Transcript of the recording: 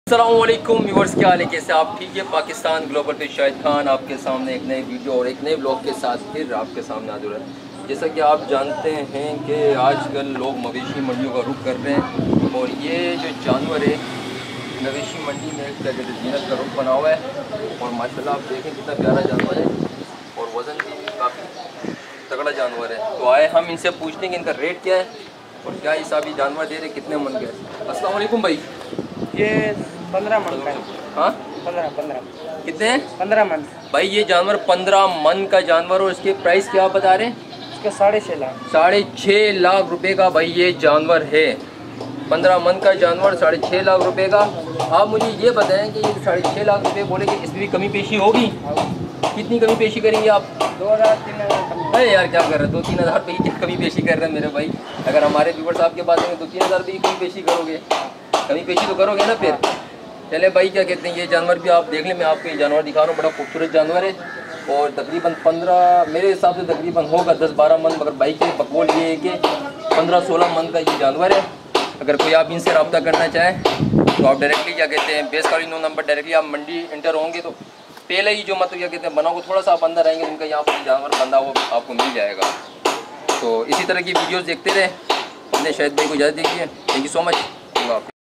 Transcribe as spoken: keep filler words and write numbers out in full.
अस्सलामुअलैकुम व्यूअर्स, क्या हाल है, कैसे आप? ठीक है। पाकिस्तान ग्लोबल पे शाहिद खान आपके सामने एक नई वीडियो और एक नए ब्लॉग के साथ फिर आपके सामने हाजिर है। जैसा कि आप जानते हैं कि आजकल लोग मवेशी मंडियों का रुख कर रहे हैं और ये जो जानवर है मवेशी मंडी में क्या कहते हैं जीनत का रुख बना हुआ है और माशाल्लाह आप देखें कितना प्यारा जानवर है और वज़न भी काफ़ी तगड़ा जानवर है। तो आए हम इनसे पूछते हैं कि इनका रेट क्या है और क्या हिसाबी जानवर दे रहे, कितने मन के। अस्सलाम वालेकुम भाई। ये पंद्रह मन का है। हाँ, पंद्रह पंद्रह कितने हैं पंद्रह मन भाई? ये जानवर पंद्रह मन का जानवर और इसके प्राइस क्या बता रहे हैं? इसका साढ़े छः लाख साढ़े छः लाख रुपए का भाई ये जानवर है। पंद्रह मन का जानवर साढ़े छः लाख रुपए का। आप मुझे ये बताएं कि ये साढ़े छः लाख रुपए बोले कि इसमें भी कमी पेशी होगी? कितनी कमी पेशी करेंगे आप? दो हज़ार तीन हज़ार अरे यार क्या कर रहे हैं, दो तीन हज़ार रुपये की कमी पेशी कर रहे हैं मेरे भाई। अगर हमारे व्यूवर्स आपके पास हैं तो तीन हज़ार रुपये की कमी पेशी करोगे, कमी पेशी तो करोगे ना फिर। चले भाई, क्या कहते हैं, ये जानवर भी आप देख लें। मैं आपको ये जानवर दिखा रहा हूँ, बड़ा खूबसूरत जानवर है और तकरीबन पंद्रह मेरे हिसाब से तकरीबन होगा दस बारह मन, मगर भाई के बकौल ये है कि पंद्रह सोलह मन का ये जानवर है। अगर कोई आप इनसे रब्ता करना चाहें तो आप डायरेक्टली क्या कहते हैं बेस का नो नंबर डायरेक्टली आप मंडी इंटर होंगे तो पहले ही जो मतलब क्या कहते हैं बनाओ थोड़ा सा आप अंदर आएंगे उनका यहाँ पर जानवर बंधा हुआ आपको मिल जाएगा। तो इसी तरह की वीडियोज़ देखते रहे। अपने शाहिद भाई को इजाज़त दीजिए। Thank you so much.